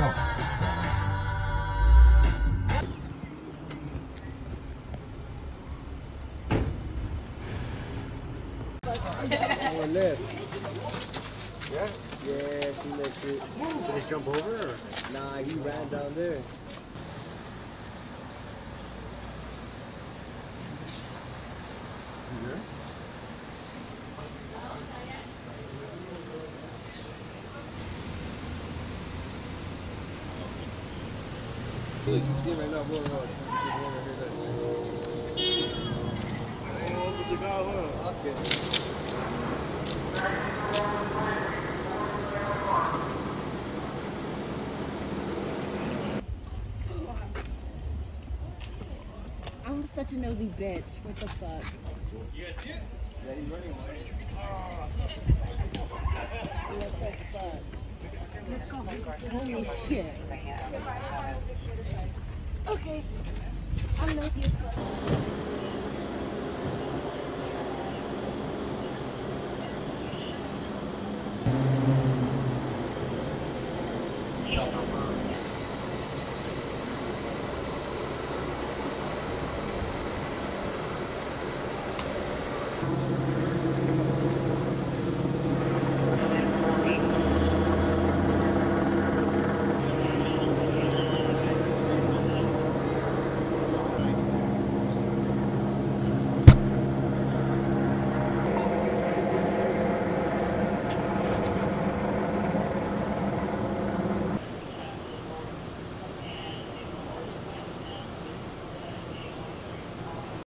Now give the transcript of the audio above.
Or lift. Yeah? Yeah, he lifted it. Did he jump over or? Nah, he ran down there. You there? Look, you see right now, bro. Okay. I'm such a nosy bitch. What the fuck? Yeah, he's running away. What the fuck? Holy shit. Okay. I'm nosy as fuck.